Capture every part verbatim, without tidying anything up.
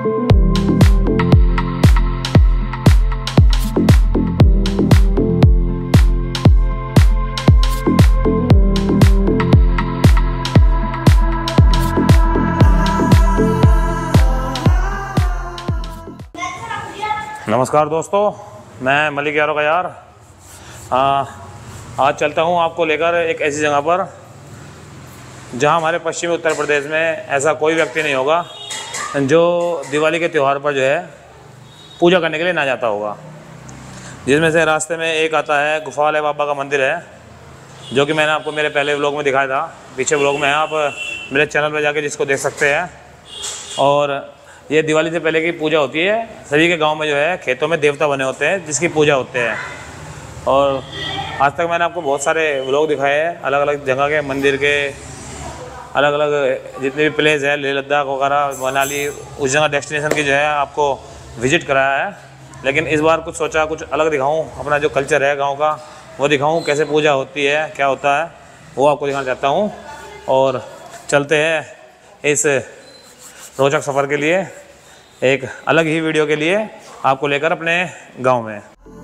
नमस्कार दोस्तों, मैं मलिक यारो का यार आ, आज चलता हूँ आपको लेकर एक ऐसी जगह पर जहाँ हमारे पश्चिमी उत्तर प्रदेश में ऐसा कोई व्यक्ति नहीं होगा जो दिवाली के त्यौहार पर जो है पूजा करने के लिए ना जाता होगा। जिसमें से रास्ते में एक आता है गुफा वाले बाबा का मंदिर है, जो कि मैंने आपको मेरे पहले व्लॉग में दिखाया था। पीछे व्लॉग में है, आप मेरे चैनल पर जाके जिसको देख सकते हैं। और ये दिवाली से पहले की पूजा होती है। सभी के गांव में जो है खेतों में देवता बने होते हैं जिसकी पूजा होते हैं। और आज तक मैंने आपको बहुत सारे व्लॉग दिखाए हैं, अलग अलग जगह के मंदिर के, अलग अलग जितने भी प्लेस है, लेह लद्दाख वगैरह, मनाली, उस जगह डेस्टिनेशन की जो है आपको विजिट कराया है। लेकिन इस बार कुछ सोचा कुछ अलग दिखाऊं, अपना जो कल्चर है गाँव का वो दिखाऊँ, कैसे पूजा होती है, क्या होता है, वो आपको दिखाना चाहता हूँ। और चलते हैं इस रोचक सफ़र के लिए, एक अलग ही वीडियो के लिए आपको लेकर अपने गांव में।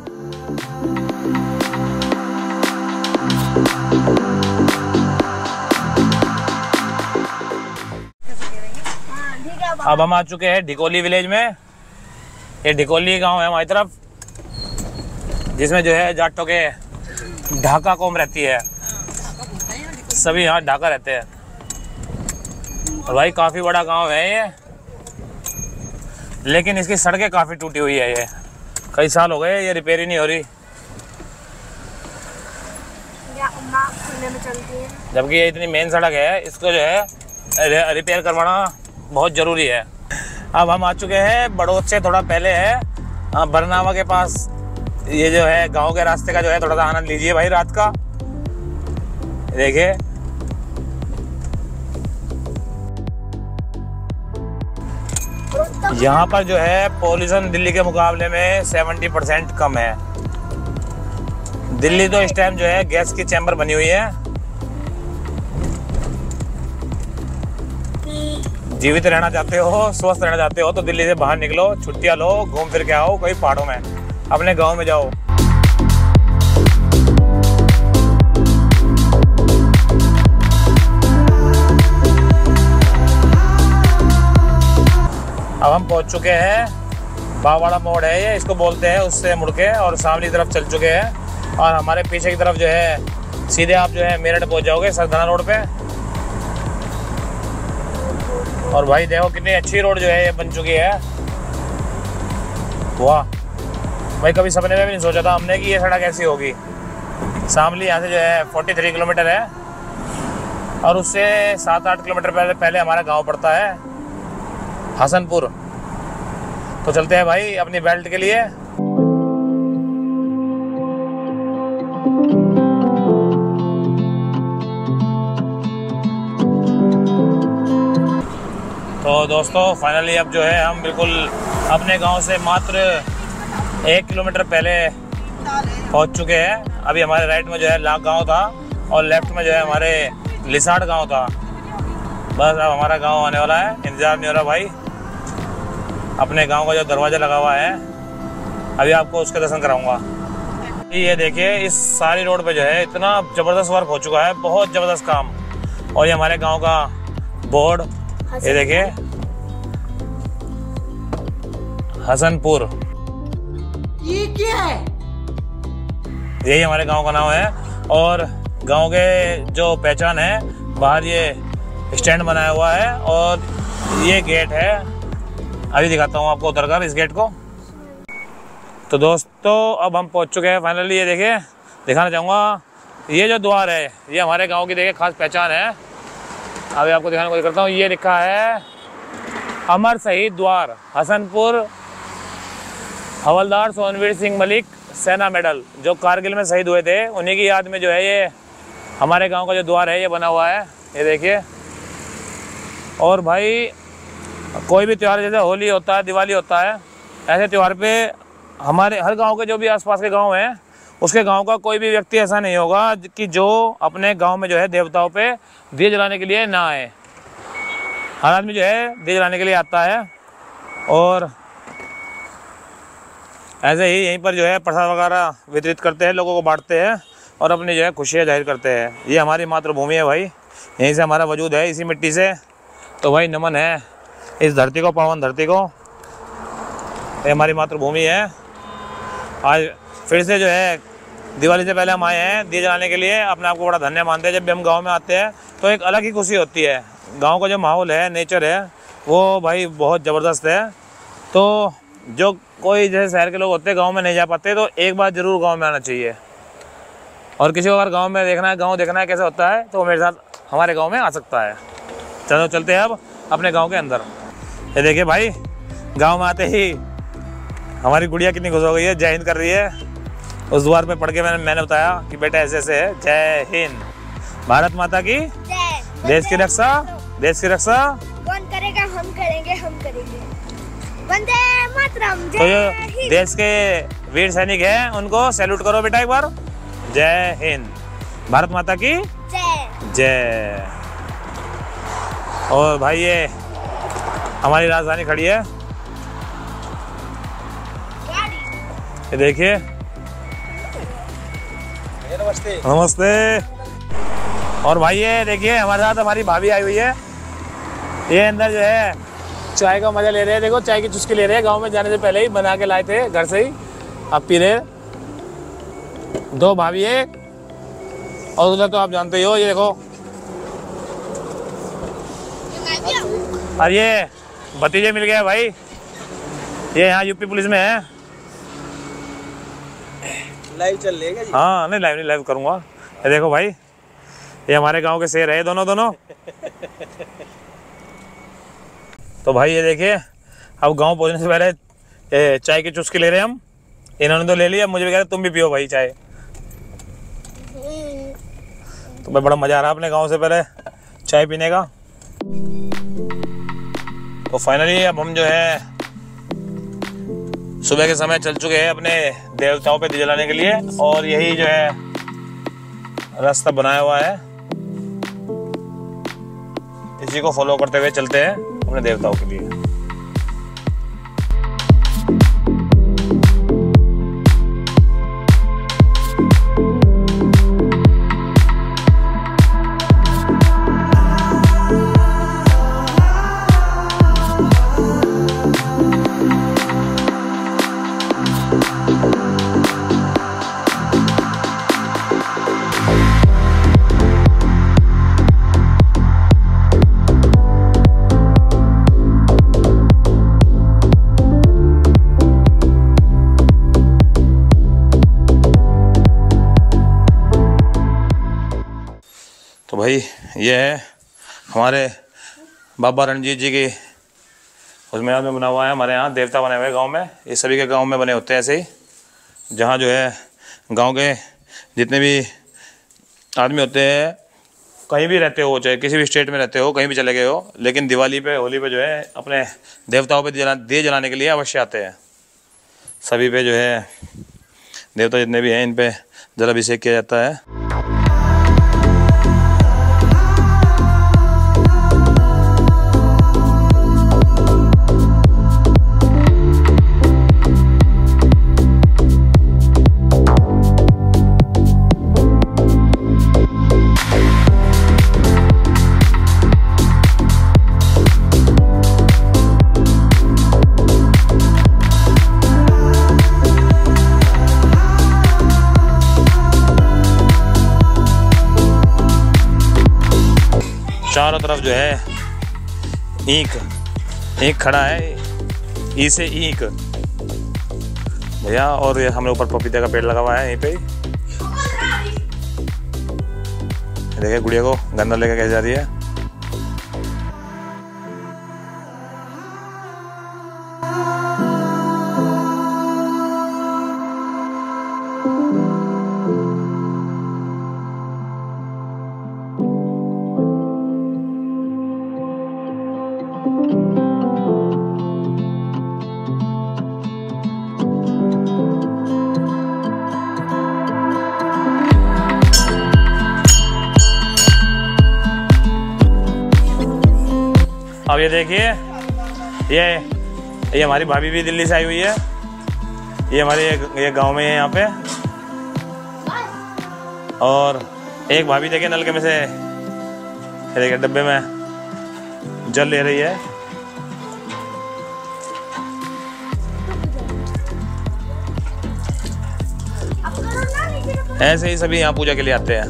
अब हम आ चुके हैं ढिकोली विलेज में। ये ढिकोली गांव है हमारी तरफ, जिसमें जो है जाटों के ढाका कौम रहती है। सभी यहाँ ढाका रहते हैं। और भाई काफ़ी बड़ा गांव है ये, लेकिन इसकी सड़कें काफ़ी टूटी हुई है। ये कई साल हो गए ये रिपेयर ही नहीं हो रही, जबकि ये इतनी मेन सड़क है, इसको जो है रिपेयर करवाना बहुत ज़रूरी है। अब हम आ चुके हैं बड़ौद से थोड़ा पहले है बरनावा के पास। ये जो है गांव के रास्ते का जो है थोड़ा सा आनंद लीजिए भाई रात का। देखिए यहाँ पर जो है पॉल्यूशन दिल्ली के मुकाबले में सत्तर परसेंट कम है। दिल्ली तो इस टाइम जो है गैस की चैम्बर बनी हुई है। जीवित रहना चाहते हो, स्वस्थ रहना चाहते हो तो दिल्ली से बाहर निकलो, छुट्टियां लो, घूम फिर के आओ कोई पहाड़ों में, अपने गांव में जाओ। अब हम पहुंच चुके हैं, बावाड़ा मोड़ है ये, इसको बोलते हैं, उससे मुड़ के और सामने की तरफ चल चुके हैं। और हमारे पीछे की तरफ जो है सीधे आप जो है मेरठ पहुंच जाओगे सरदाना रोड पे। और भाई देखो कितनी अच्छी रोड जो है ये बन चुकी है। वाह भाई, कभी सपने में भी नहीं सोचा था हमने कि ये सड़क ऐसी होगी। शामली यहाँ से जो है तैंतालीस किलोमीटर है और उससे सात आठ किलोमीटर पहले पहले हमारा गाँव पड़ता है हसनपुर। तो चलते हैं भाई अपनी बेल्ट के लिए। तो दोस्तों फाइनली अब जो है हम बिल्कुल अपने गांव से मात्र एक किलोमीटर पहले पहुंच चुके हैं। अभी हमारे राइट में जो है लाख गांव था और लेफ्ट में जो है हमारे लिसाड़ गांव था। बस अब हमारा गांव आने वाला है, इंतजार नहीं हो रहा भाई। अपने गांव का जो दरवाज़ा लगा हुआ है अभी आपको उसके दर्शन कराऊंगा। ये देखिए इस सारी रोड पे जो है इतना ज़बरदस्त वर्क हो चुका है, बहुत ज़बरदस्त काम। और ये हमारे गांव का बोर्ड, ये देखिए हसनपुर, ये क्या है? यही हमारे गांव का नाम है। और गांव के जो पहचान है, बाहर ये स्टैंड बनाया हुआ है और ये गेट है। अभी दिखाता हूँ आपको उतर कर इस गेट को। तो दोस्तों अब हम पहुँच चुके हैं फाइनली। ये देखिए दिखाना चाहूँगा, ये जो द्वार है ये हमारे गांव की देखिए खास पहचान है। अभी आपको दिखाने को करता हूँ, ये लिखा है अमर शहीद द्वार हसनपुर, हवलदार सोनवीर सिंह मलिक सेना मेडल, जो कारगिल में शहीद हुए थे, उन्हीं की याद में जो है ये हमारे गांव का जो द्वार है ये बना हुआ है। ये देखिए। और भाई कोई भी त्यौहार जैसे होली होता है, दिवाली होता है, ऐसे त्यौहार पे हमारे हर गांव के जो भी आसपास के गांव हैं, उसके गांव का कोई भी व्यक्ति ऐसा नहीं होगा कि जो अपने गांव में जो है देवताओं पे दिए जलाने के लिए ना आए। हर आदमी जो है दिए जलाने के लिए आता है। और ऐसे ही यहीं पर जो है प्रसाद वगैरह वितरित करते हैं, लोगों को बांटते हैं और अपनी जो है खुशियाँ जाहिर करते हैं। ये हमारी मातृभूमि है भाई, यहीं से हमारा वजूद है, इसी मिट्टी से। तो भाई नमन है इस धरती को, पावन धरती को। ये हमारी मातृभूमि है। आज फिर से जो है दिवाली से पहले हम आए हैं दिए जलाने के लिए। अपने आप को बड़ा धन्य मानते हैं। जब भी हम गांव में आते हैं तो एक अलग ही खुशी होती है। गांव का जो माहौल है, नेचर है, वो भाई बहुत ज़बरदस्त है। तो जो कोई जैसे शहर के लोग होते हैं गांव में नहीं जा पाते, तो एक बार ज़रूर गांव में आना चाहिए। और किसी को अगर गांव में देखना है, गांव देखना है कैसे होता है, तो वो मेरे साथ हमारे गांव में आ सकता है। चलो चलते हैं अब अपने गांव के अंदर। ये देखिए भाई, गांव में आते ही हमारी गुड़िया कितनी खुश हो गई है, जय हिंद कर रही है। उस द्वार पे पढ़ के मैंने मैंने बताया कि बेटा ऐसे ऐसे है। जय हिंद, भारत माता की जय, देश की रक्षा, देश की रक्षा कौन करेगा? हम करेंगे, हम करेंगे। वंदे मातरम। तो जय जो हिंद। देश के वीर सैनिक हैं उनको सैल्यूट करो बेटा एक बार। जय हिंद, भारत माता की जय। जय। और भाई ये हमारी राजधानी खड़ी है, ये देखिए। नमस्ते। नमस्ते। और भाई ये देखिए हमारे साथ हमारी भाभी आई हुई है। ये अंदर जो है चाय का मजा ले रहे हैं। देखो चाय की चुस्की ले रहे हैं। गांव में जाने से पहले ही बना के लाए थे घर से ही, अब पी रहे। दो भाभी है और उधर तो आप जानते ही हो, ये देखो। और ये भतीजे मिल गए भाई, ये यहाँ यूपी पुलिस में है। लाइव चल लेगा जी? हाँ नहीं, लाइव नहीं, लाइव करूँगा। ये देखो भाई, ये हमारे गांव के शेर है दोनों दोनों। तो भाई ये देखिए, अब गांव पहुंचने से पहले ए, चाय की चुस्की ले रहे हैं हम। इन्होंने तो ले लिया, मुझे भी कह रहे तुम भी पियो भाई चाय। तो भाई बड़ा मजा आ रहा है अपने गांव से पहले चाय पीने का। तो फाइनली अब हम जो है सुबह के समय चल चुके हैं अपने देवताओं पे दिए जलाने के लिए। और यही जो है रास्ता बनाया हुआ है, इसी को फॉलो करते हुए चलते हैं अपने देवताओं के लिए। तो भाई ये है हमारे बाबा रणजीत जी की उस मेहनत में बना हुआ है। हमारे यहाँ देवता बने हुए हैं गांव में। ये सभी के गांव में बने होते हैं ऐसे ही, जहाँ जो है गांव के जितने भी आदमी होते हैं, कहीं भी रहते हो, चाहे किसी भी स्टेट में रहते हो, कहीं भी चले गए हो, लेकिन दिवाली पे, होली पे जो है अपने देवताओं पे जला दिए जलाने के लिए अवश्य आते हैं। सभी पे जो है देवता जितने भी हैं, इन पे जल अभिषेक किया जाता है। चारों तरफ जो है ईंख ईंख खड़ा है, ई से ईंख भैया। और ये हमारे ऊपर पपीते का पेड़ लगा हुआ है यहीं पे। देखिए गुड़िया को गंदा लेकर कैसे जा रही है। अब ये देखिए, ये ये हमारी भाभी भी दिल्ली से आई हुई है। ये हमारे ये गांव में है यहाँ पे। और एक भाभी देखिए नलके में से देखिए डब्बे में जल ले रही है। ऐसे ही सभी यहाँ पूजा के लिए आते हैं।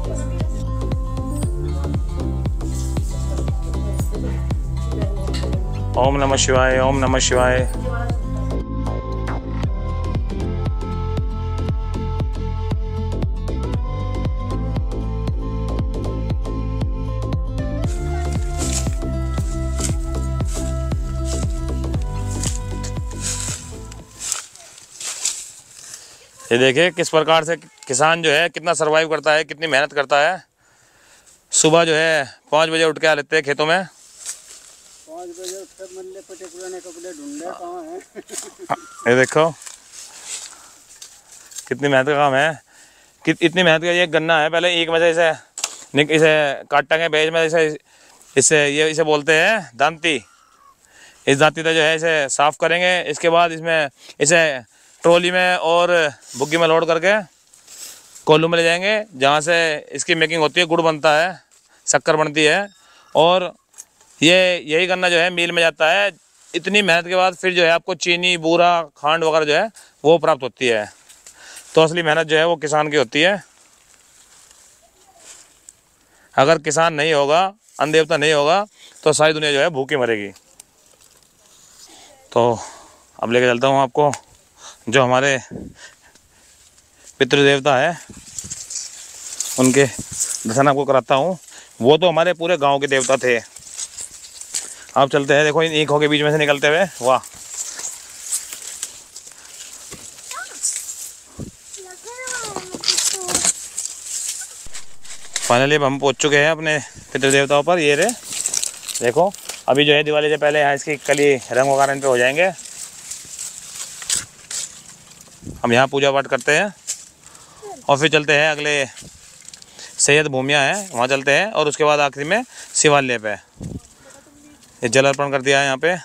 ओम नमः शिवाय, ओम नमः शिवाय। ये देखिए किस प्रकार से किसान जो है कितना सरवाइव करता है, कितनी मेहनत करता है। सुबह जो है पाँच बजे उठ के आ लेते हैं खेतों में। पाँच बजे उठकर मल्ले पटे पुराने कपड़े ढूंढे कहाँ हैं। ये देखो कितनी मेहनत का काम है। कि इतनी मेहनत का ये गन्ना है। पहले एक में से इसे इसे काटेंगे बेच में इसे इससे ये इसे बोलते हैं दांती। इस दांती से जो है इसे साफ करेंगे। इसके बाद इसमें इसे ट्रॉली में और बुग्गी में लोड करके कोल्लू में ले जाएंगे, जहाँ से इसकी मेकिंग होती है, गुड़ बनता है, शक्कर बनती है। और ये यही गन्ना जो है मील में जाता है। इतनी मेहनत के बाद फिर जो है आपको चीनी, बूरा, खांड वगैरह जो है वो प्राप्त होती है। तो असली मेहनत जो है वो किसान की होती है। अगर किसान नहीं होगा, अन्न देवता नहीं होगा, तो सारी दुनिया जो है भूखी मरेगी। तो अब लेके चलता हूँ आपको जो हमारे पितृदेवता है उनके दर्शन आपको कराता हूँ। वो तो हमारे पूरे गांव के देवता थे। आप चलते हैं, देखो इन ईंखों के बीच में से निकलते हुए। वाह, फाइनली अब हम पहुँच चुके हैं अपने पितृदेवताओं पर। ये रे देखो, अभी जो है दिवाली से पहले यहाँ इसकी कली रंग वगैरह पे हो जाएंगे। हम यहाँ पूजा पाठ करते हैं और फिर चलते हैं अगले सैयद भूमिया है वहाँ चलते हैं। और उसके बाद आखिरी में शिवालय पे ये जल अर्पण कर दिया है यहाँ पे।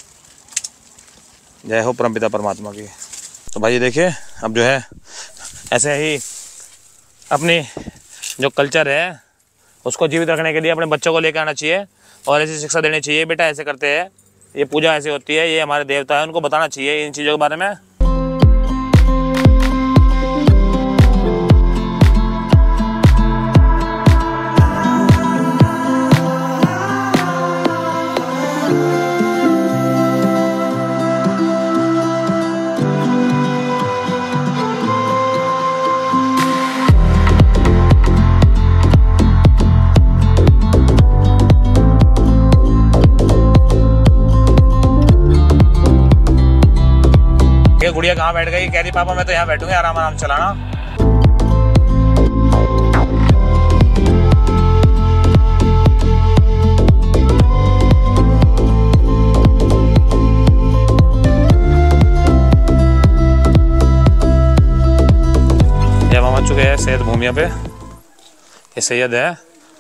जय हो परमपिता परमात्मा की। तो भाई देखिए, अब जो है ऐसे ही अपनी जो कल्चर है उसको जीवित रखने के लिए अपने बच्चों को लेकर आना चाहिए और ऐसी शिक्षा देनी चाहिए। बेटा ऐसे करते हैं, ये पूजा ऐसे होती है, ये हमारे देवता है, उनको बताना चाहिए इन चीज़ों के बारे में। गुड़िया कहाँ बैठ गई? कह रही पापा मैं तो यहाँ बैठूंगी, आराम आराम चलाना। ये हम आ चुके हैं सैयद भूमिया पे। ये सैयद है,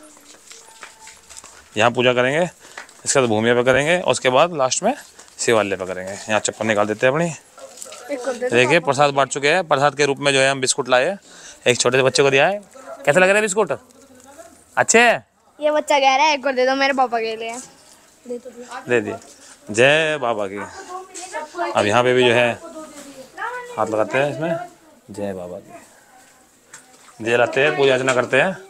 यहाँ पूजा करेंगे, इसके बाद भूमिया पे करेंगे और उसके बाद लास्ट में शिवालय पे करेंगे। यहाँ चप्पल निकाल देते हैं अपनी। देखिए प्रसाद बांट चुके हैं। प्रसाद के रूप में जो है हम बिस्कुट लाए, एक छोटे से बच्चे को दिया है। कैसा लग रहा है बिस्कुट? अच्छे है? ये बच्चा कह रहा है एक और दे दो मेरे पापा के लिए। दे दिए। जय बाबा की। अब यहाँ पे भी जो है हाथ लगाते हैं इसमें, जय बाबा की जय लाते हैं, पूजा अर्चना करते हैं।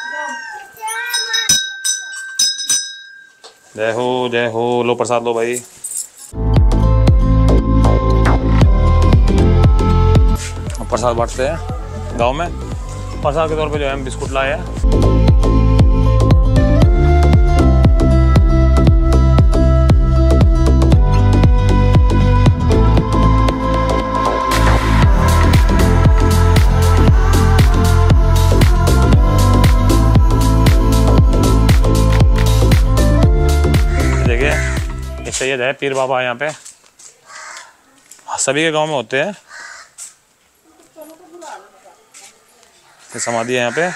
जय हो जय हो। लो प्रसाद लो भाई। प्रसाद बांटते हैं गांव में। प्रसाद के तौर पे जो है हम बिस्कुट लाए हैं। देखिए ये सैयद है, पीर बाबा है यहाँ पे, सभी के गांव में होते हैं। समाधि है यहाँ पे।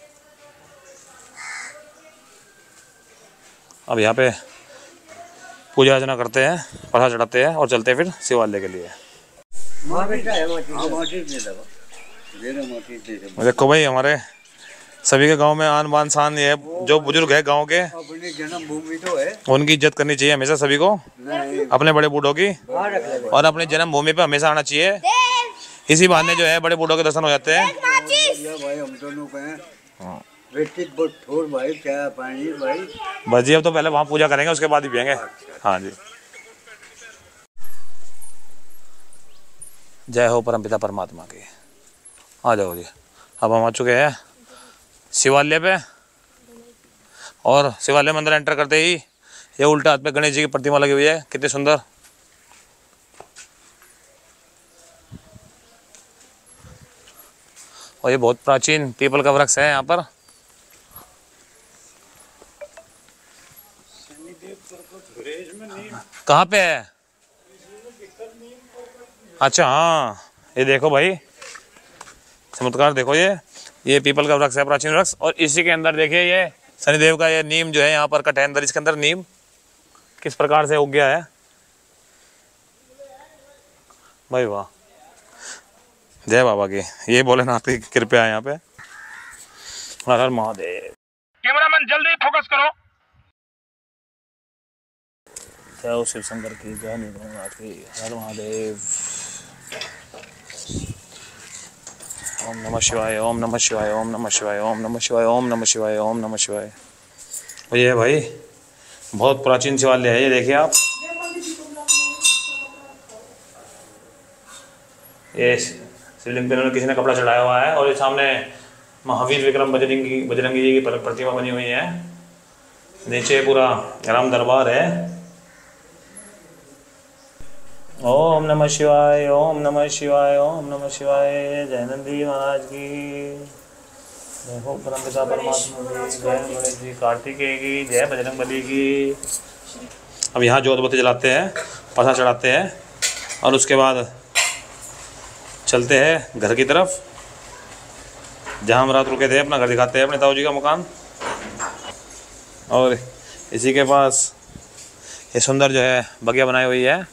अब यहाँ पे पूजा अर्चना करते हैं, प्रसाद चढ़ाते हैं और चलते हैं फिर शिवालय के लिए। देखो भाई हमारे सभी के गांव में आन बान शान ये जो बुजुर्ग है गांव के, अपनी जन्मभूमि तो है, उनकी इज्जत करनी चाहिए हमेशा सभी को, अपने बड़े बूढ़ों की, और अपनी जन्मभूमि पे हमेशा आना चाहिए। इसी बहाने जो है बड़े बूढ़ों के दर्शन हो जाते हैं। भाई हम दोनों पे थोड़ भाई क्या पानी भाई। बस जी अब तो पहले वहाँ पूजा करेंगे, उसके बाद ही पियेंगे। हाँ जी। जय हो परमपिता परमात्मा की। आ जाओ जी। अब हम आ चुके हैं शिवालय पे, और शिवालय मंदिर एंटर करते ही ये उल्टा हाथ पे गणेश जी की प्रतिमा लगी हुई है, कितनी सुंदर। और ये बहुत प्राचीन पीपल का वृक्ष है यहाँ पर। कहाँ पे है? अच्छा हाँ, ये देखो भाई चमत्कार देखो, ये ये पीपल का वृक्ष है, प्राचीन वृक्ष। और इसी के अंदर देखिए ये शनिदेव का ये नीम जो है यहाँ पर कट है अंदर, इसके अंदर नीम किस प्रकार से उग गया है भाई, वाह। जय बाबा की, ये भोलेनाथ की कृपया है यहाँ पे। हर हर महादेव। कैमरामैन जल्दी फोकस करो। जय शिव शंकर की, जय नीलकंठ की, हर महादेव। ओम नमः शिवाय, ओम नमः शिवाय, ओम नमः शिवाय, ओम नमः शिवाय, ओम नमः शिवाय, ओम नमः शिवाय। और ये भाई बहुत प्राचीन शिवालय है, ये देखिए आप। ये शिवलिंग पे किसी ने कपड़ा चढ़ाया हुआ है, और ये सामने महावीर विक्रम बजरंगी बजरंगी जी की प्रतिमा बनी हुई है। नीचे पूरा राम दरबार है। ओम नमः शिवाय, ओम नमः शिवाय, ओम नमः शिवाय। जय नंदी महाराज की, जय हो परमपिता परमात्मा की, जय गणेश जी कार्तिकेय की, जय बजरंगबली की। अब यहाँ जोत बत्ती जलाते हैं, प्रसाद चढ़ाते हैं, और उसके बाद चलते हैं घर की तरफ, जहाँ हम रात रुके थे। अपना घर दिखाते हैं, अपने ताऊ जी का मकान। और इसी के पास ये सुंदर जो है बगिया बनाई हुई है।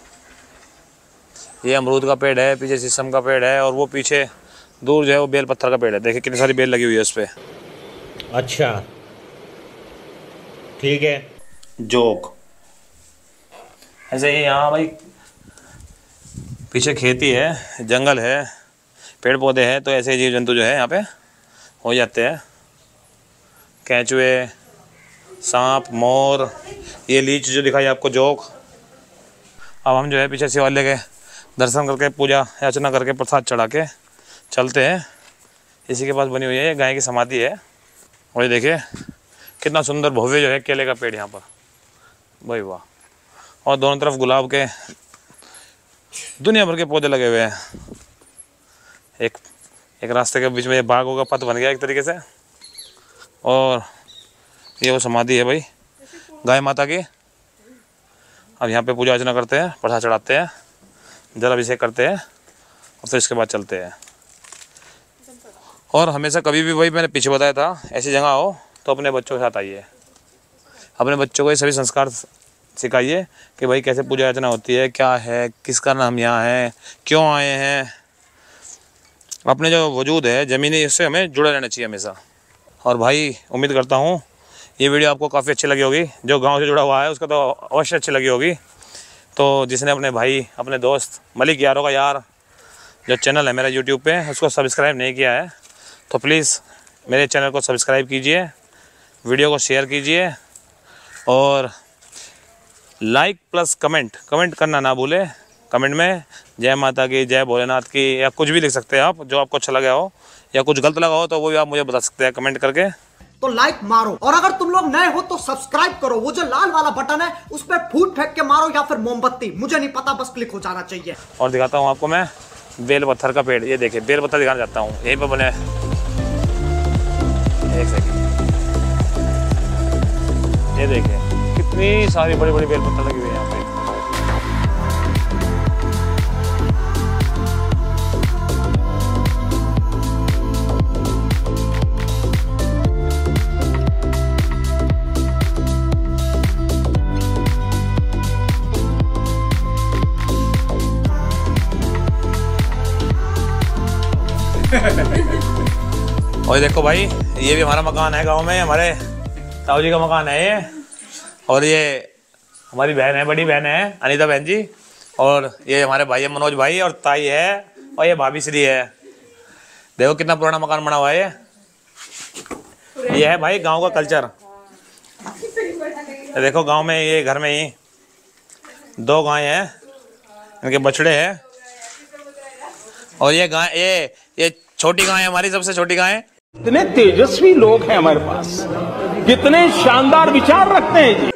ये अमरूद का पेड़ है, पीछे शीशम का पेड़ है, और वो पीछे दूर जो है वो बेल पत्थर का पेड़ है। देखिए कितनी सारी बेल लगी हुई है उस पर। अच्छा ठीक है। जोक ऐसे ही यहाँ भाई पीछे खेती है, जंगल है, पेड़ पौधे हैं, तो ऐसे जीव जंतु जो है यहाँ पे हो जाते हैं। कैंचुए, सांप, मोर, ये लीच जो दिखाई आपको जोक। अब हम जो है पीछे शिवालय के दर्शन करके, पूजा अर्चना करके, प्रसाद चढ़ा के चलते हैं। इसी के पास बनी हुई है गाय की समाधि है। और ये देखिए कितना सुंदर भव्य जो है केले का पेड़ यहाँ पर भाई, वाह। और दोनों तरफ गुलाब के दुनिया भर के पौधे लगे हुए हैं। एक एक रास्ते के बीच में ये बागों का पथ बन गया एक तरीके से। और ये वो समाधि है भाई गाय माता की। अब यहाँ पे पूजा अर्चना करते हैं, प्रसाद चढ़ाते हैं, जल अभिषेक करते हैं, और फिर इसके बाद चलते हैं। और हमेशा कभी भी, वही मैंने पीछे बताया था, ऐसी जगह हो तो अपने बच्चों के साथ आइए, अपने बच्चों को ये सभी संस्कार सिखाइए कि भाई कैसे पूजा अर्चना होती है, क्या है, किस कारण हम यहाँ हैं, क्यों आए हैं। अपने जो वजूद है ज़मीनी, इससे हमें जुड़े रहना चाहिए हमेशा। और भाई उम्मीद करता हूँ ये वीडियो आपको काफ़ी अच्छी लगी होगी। जो गांव से जुड़ा हुआ है उसका तो अवश्य अच्छी लगी होगी। तो जिसने अपने भाई, अपने दोस्त मलिक यारों का यार जो चैनल है मेरा यूट्यूब पे, उसको सब्सक्राइब नहीं किया है तो प्लीज़ मेरे चैनल को सब्सक्राइब कीजिए, वीडियो को शेयर कीजिए, और लाइक प्लस कमेंट कमेंट करना ना भूले। कमेंट में जय माता की, जय भोलेनाथ की, या कुछ भी लिख सकते हैं आप जो आपको अच्छा लगा हो, या कुछ गलत लगा हो तो वो भी आप मुझे बता सकते हैं कमेंट करके। तो लाइक मारो, और अगर तुम लोग नए हो तो सब्सक्राइब करो। वो जो लाल वाला बटन है उस पर फूट फेंक के मारो, या फिर मोमबत्ती, मुझे नहीं पता, बस क्लिक हो जाना चाहिए। और दिखाता हूँ आपको मैं बेल पत्थर का पेड़। ये देखिए बेल पत्थर दिखाना चाहता हूँ, यहीं पर बने। एक सेकंड, ये देखिए कितनी सारी बड़ी बड़ी बेल पत्थर लगी हुई है यहाँ पे। और देखो भाई, ये भी हमारा मकान है गांव में, हमारे ताऊ जी का मकान है ये। और ये हमारी बहन है, बड़ी बहन है अनीता बहन जी। और ये हमारे भाई है मनोज भाई, और ताई है, और ये भाभी श्री है। देखो कितना पुराना मकान बना हुआ है ये। ये है भाई गांव का कल्चर। देखो गांव में ये घर में ही दो गाय हैं, इनके बछड़े हैं। और ये गाय, ये ये छोटी गाय है हमारी, सबसे छोटी गाय। कितने तेजस्वी लोग हैं हमारे पास, कितने शानदार विचार रखते हैं जी।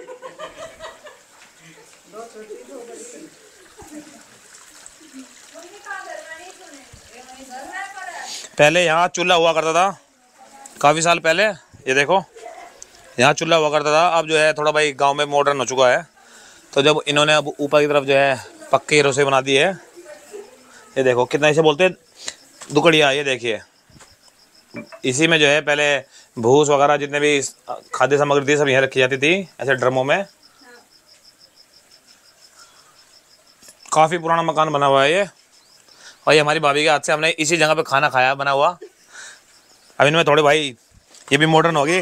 पहले यहाँ चूल्हा हुआ करता था, काफी साल पहले। ये देखो यहाँ चूल्हा हुआ करता था। अब जो है थोड़ा भाई गांव में मॉडर्न हो चुका है, तो जब इन्होंने अब ऊपर की तरफ जो है पक्की रसोई बना दी है। ये देखो कितना इसे बोलते हैं, दुकड़िया। ये देखिए, इसी में जो है पहले भूस वगैरह जितने भी खाद्य सामग्री थी सब यहाँ रखी जाती थी, ऐसे ड्रमों में। काफी पुराना मकान बना हुआ है ये। और ये हमारी भाभी के हाथ से हमने इसी जगह पे खाना खाया बना हुआ। अब इनमें थोड़े भाई ये भी मॉडर्न होगी।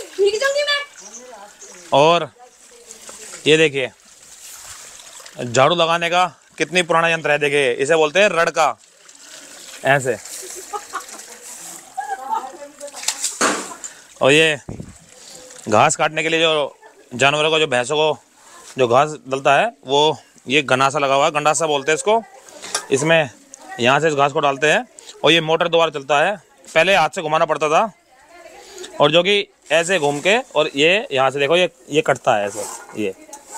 और ये देखिए झाड़ू लगाने का कितनी पुराना यंत्र है, देखिए इसे बोलते हैं रड़का। ऐसे और ये घास काटने के लिए जो जानवरों को, जो भैंसों को जो घास डलता है, वो ये गनासा लगा हुआ है, गंडासा बोलते हैं इसको। इसमें यहाँ से इस घास को डालते हैं और ये मोटर द्वारा चलता है। पहले हाथ से घुमाना पड़ता था, और जो कि ऐसे घूम के, और ये यहाँ से देखो ये ये कटता है ऐसे ये।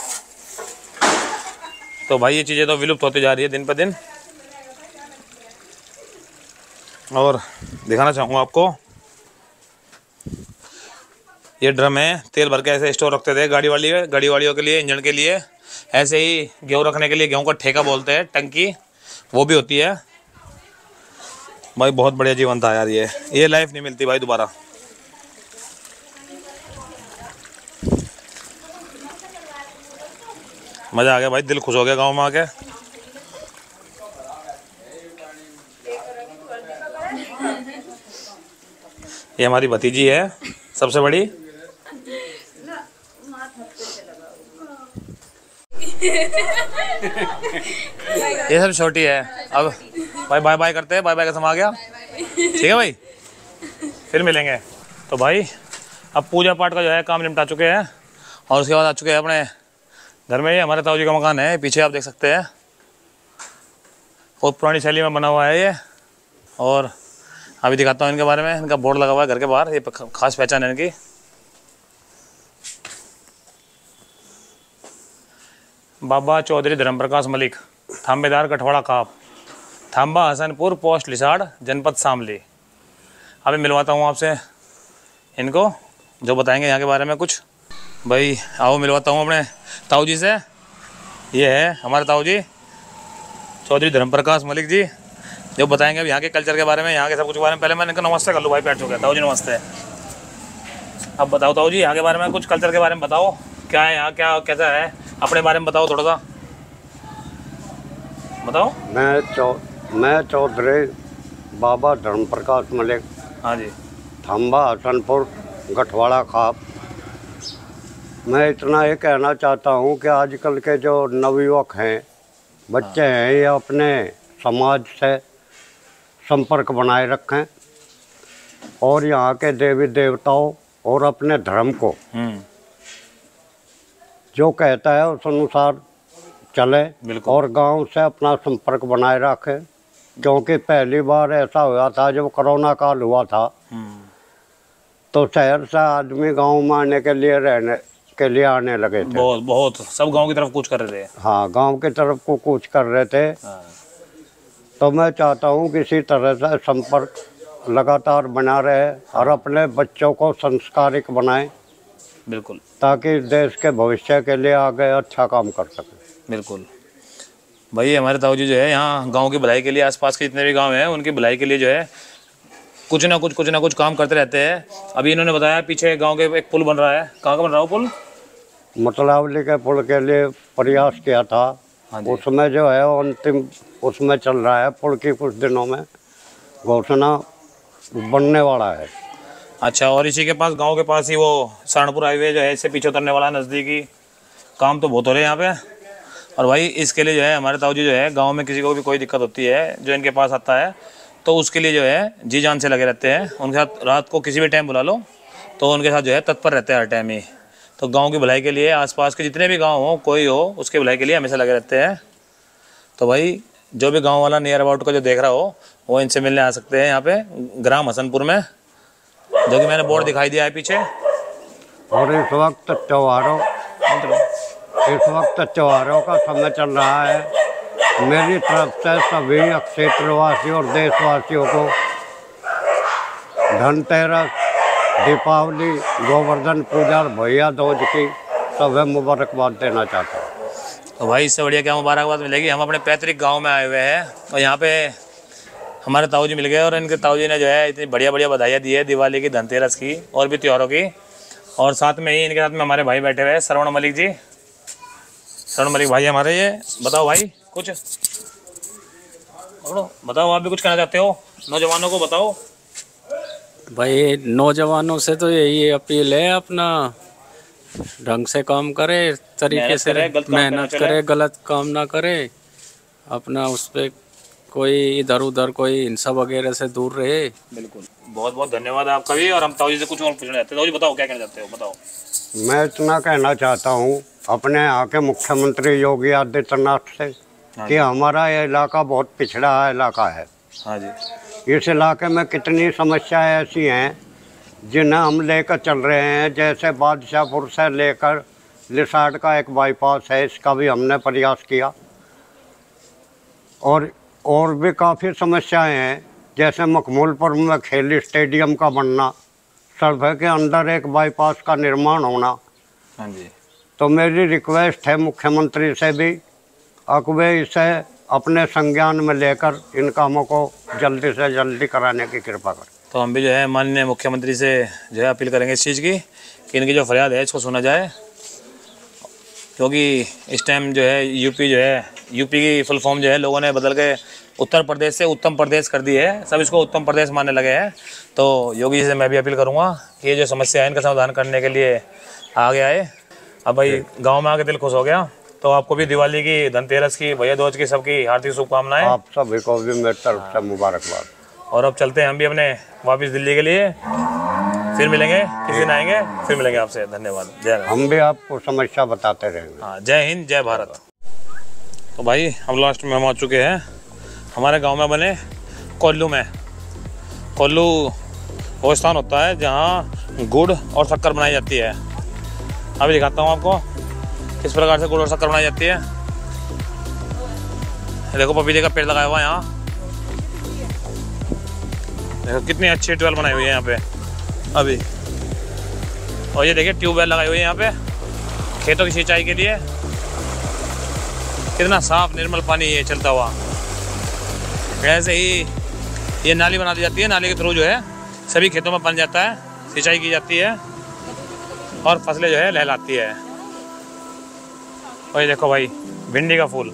तो भाई ये चीज़ें तो विलुप्त होती जा रही है दिन पर दिन। और दिखाना चाहूँगा आपको, ये ड्रम है, तेल भर के ऐसे स्टोर रखते थे गाड़ी वाली गाड़ी वालियों के लिए, इंजन के लिए। ऐसे ही गेहूँ रखने के लिए, गेहूँ का ठेका बोलते हैं, टंकी, वो भी होती है। भाई बहुत बढ़िया जीवन था यार, ये ये लाइफ नहीं मिलती भाई दोबारा। मज़ा आ गया भाई, दिल खुश हो गया गांव में आके। ये हमारी भतीजी है सबसे बड़ी। ये सब छोटी है। अब भाई बाय बाय करते हैं, बाय बाय का समय आ गया। ठीक है भाई, फिर मिलेंगे। तो भाई अब पूजा पाठ का जो है काम निपटा चुके हैं, और उसके बाद आ चुके हैं अपने घर में। ये हमारे ताऊ जी का मकान है, पीछे आप देख सकते हैं, बहुत पुरानी शैली में बना हुआ है ये। और अभी दिखाता हूँ इनके बारे में। इनका बोर्ड लगा हुआ है घर के बाहर, ये खास पहचान है इनकी। बाबा चौधरी धर्मप्रकाश मलिक, थाम्बेदार कठवाड़ा खाप, थाम्बा हसनपुर, पोस्ट लिसाड़, जनपद शामली। अभी मिलवाता हूँ आपसे इनको, जो बताएंगे यहाँ के बारे में कुछ। भाई आओ मिलवाता हूँ अपने ताऊ जी से। ये है हमारे ताऊ जी चौधरी धर्मप्रकाश मलिक जी, जो बताएंगे अब यहाँ के कल्चर के बारे में, यहाँ के सब कुछ के बारे में। पहले मैंने इनको नमस्ते कर लूँ भाई, बैठ चुके हैं। ताऊ जी नमस्ते। अब बताओ ताऊ जी यहाँ के बारे में कुछ, कल्चर के बारे में बताओ, क्या है यहाँ, क्या कैसा है, अपने बारे में बताओ, थोड़ा सा बताओ। मैं चौ मैं चौधरी बाबा धर्मप्रकाश मलिक, हाँ जी, थाम्बा हसनपुर, गठवाड़ा खाप। मैं इतना ये कहना चाहता हूँ कि आजकल के जो नवयुवक हैं, बच्चे हैं, ये अपने समाज से संपर्क बनाए रखें, और यहाँ के देवी देवताओं और अपने धर्म को जो कहता है उस अनुसार चले, और गांव से अपना संपर्क बनाए रखें। क्योंकि पहली बार ऐसा हुआ था जब कोरोना काल हुआ था, तो शहर से आदमी गांव में आने के लिए रहने के लिए आने लगे थे। बहुत बहुत सब गांव की तरफ कूच कर रहे थे। हाँ, गांव की तरफ को कूच कर रहे थे। हाँ। तो मैं चाहता हूँ कि इसी तरह से संपर्क लगातार बना रहे, और अपने बच्चों को संस्कारिक बनाएं, बिल्कुल, ताकि देश के भविष्य के लिए आगे अच्छा काम कर सकें। बिल्कुल भाई, हमारे ताऊ जी जो है यहाँ गांव की भलाई के लिए, आसपास के जितने भी गांव हैं उनकी भलाई के लिए जो है कुछ ना कुछ कुछ ना कुछ काम करते रहते हैं। अभी इन्होंने बताया पीछे गांव के एक पुल बन रहा है। कहाँ का बन रहा है पुल? मतलावली के पुल के लिए प्रयास किया था। हाँ, उसमें जो है अंतिम उसमें चल रहा है। पुल की कुछ दिनों में घोषणा बनने वाला है। अच्छा, और इसी के पास गांव के पास ही वो सहारनपुर हाईवे जो है इससे पीछे उतरने वाला नज़दीकी काम तो बहुत हो रहे हैं यहाँ पे। और भाई इसके लिए जो है हमारे ताऊ जी जो है गांव में किसी को भी कोई दिक्कत होती है जो इनके पास आता है तो उसके लिए जो है जी जान से लगे रहते हैं। उनके साथ रात को किसी भी टाइम बुला लो तो उनके साथ जो है तत्पर रहते हैं हर टाइम ही। तो गांव की भलाई के लिए आसपास के जितने भी गांव हो कोई हो उसके भलाई के लिए हमेशा लगे रहते हैं। तो भाई जो भी गांव वाला नियर अबाउट का जो देख रहा हो वो इनसे मिलने आ सकते हैं यहाँ पे ग्राम हसनपुर में, जो कि मैंने बोर्ड दिखाई दिया है पीछे। और इस वक्त त्योहारों इस वक्त त्योहारों का समय चल रहा है। मेरी तरफ से सभी क्षेत्रवासियों और देशवासियों को धनतेरस, दीपावली, गोवर्धन पूजा और भैया दूज की सभी मुबारकबाद देना चाहता हूँ। तो भाई इससे बढ़िया क्या मुबारकबाद मिलेगी। हम अपने पैतृक गांव में आए हुए हैं और यहाँ पे हमारे ताऊ जी मिल गए और इनके ताऊ जी ने जो है इतनी बढ़िया बढ़िया बधाइयाँ दी है दिवाली की, धनतेरस की और भी त्योहारों की। और साथ में ही इनके साथ में हमारे भाई बैठे हुए हैं श्रवण मलिक जी। श्रवण मलिक भाई हमारे, ये बताओ भाई कुछ बताओ, आप भी कुछ कहना चाहते हो नौजवानों को बताओ। भाई नौजवानों से तो यही अपील है, अपना ढंग से काम करे, तरीके से मेहनत करे, गलत काम ना करे, अपना उस पर कोई इधर उधर कोई हिंसा वगैरह से दूर रहे। बिल्कुल, बहुत बहुत धन्यवाद आपका भी। और हम ताऊ जी से कुछ और पूछना चाहते हैं। ताऊ जी बताओ क्या कहना चाहते हो, बताओ। मैं इतना कहना चाहता हूँ अपने यहाँ के मुख्यमंत्री योगी आदित्यनाथ से कि हमारा ये इलाका बहुत पिछड़ा इलाका है। हाँ जी। इस इलाके में कितनी समस्याएं ऐसी हैं जिन्हें हम लेकर चल रहे हैं, जैसे बादशाहपुर से लेकर लिसाड का एक बाईपास है, इसका भी हमने प्रयास किया। और और भी काफ़ी समस्याएं हैं, जैसे मखमूलपुर में खेल स्टेडियम का बनना, सड़क के अंदर एक बाईपास का निर्माण होना। हाँ जी। तो मेरी रिक्वेस्ट है मुख्यमंत्री से भी अकवे इसे अपने संज्ञान में लेकर इन कामों को जल्दी से जल्दी कराने की कृपा करें। तो हम भी जो है माननीय मुख्यमंत्री से जो है अपील करेंगे इस चीज़ की कि इनकी जो फरियाद है इसको सुना जाए, क्योंकि इस टाइम जो है यूपी जो है यूपी की फुल फॉर्म जो है लोगों ने बदल के उत्तर प्रदेश से उत्तम प्रदेश कर दी है। सब इसको उत्तम प्रदेश मानने लगे हैं। तो योगी जी से मैं भी अपील करूँगा कि ये जो समस्या है इनका समाधान करने के लिए आगे आए। अब भाई गाँव में आके दिल खुश हो गया। तो आपको भी दिवाली की, धनतेरस की, भैया दूज की सबकी हार्दिक शुभकामनाएं। आप सभी को भी मेरी तरफ से मुबारकबाद। और अब चलते हैं हम भी अपने वापस दिल्ली के लिए, फिर मिलेंगे, किसी दिन आएंगे फिर मिलेंगे आपसे। धन्यवाद। जय हम भी आपको समस्या बताते रहेंगे। हाँ, जय हिंद, जय भारत। तो भाई हम लास्ट में हम आ चुके हैं हमारे गांव में बने कोल्लू में। कोल्लू वो स्थान होता है जहां गुड़ और शक्कर बनाई जाती है। अभी दिखाता हूं आपको किस प्रकार से गुड़ और शक्कर बनाई जाती है। देखो पपीते का पेड़ लगाया हुआ है यहाँ, देखो कितनी अच्छी ट्यूबवेल बनाई हुई है यहाँ पे अभी। और ये देखिए ट्यूबवेल लगाई हुई है यहाँ पे खेतों की सिंचाई के लिए। कितना साफ निर्मल पानी ये चलता हुआ। ऐसे ही ये नाली बना दी जाती है, नाली के थ्रू जो है सभी खेतों में बन जाता है, सिंचाई की जाती है और फसलें जो है लहलाती है। और ये देखो भाई भिंडी का फूल।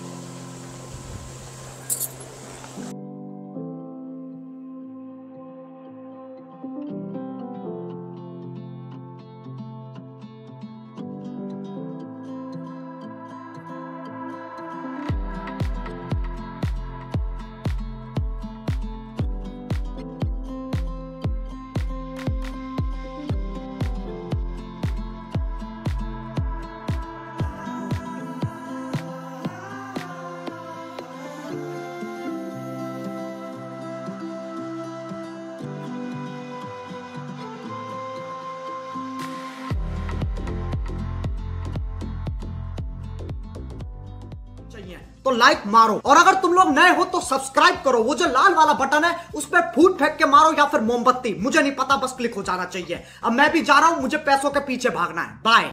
तो लाइक मारो, और अगर तुम लोग नए हो तो सब्सक्राइब करो। वो जो लाल वाला बटन है उस पर फूट फेंक के मारो या फिर मोमबत्ती, मुझे नहीं पता, बस क्लिक हो जाना चाहिए। अब मैं भी जा रहा हूं, मुझे पैसों के पीछे भागना है। बाय।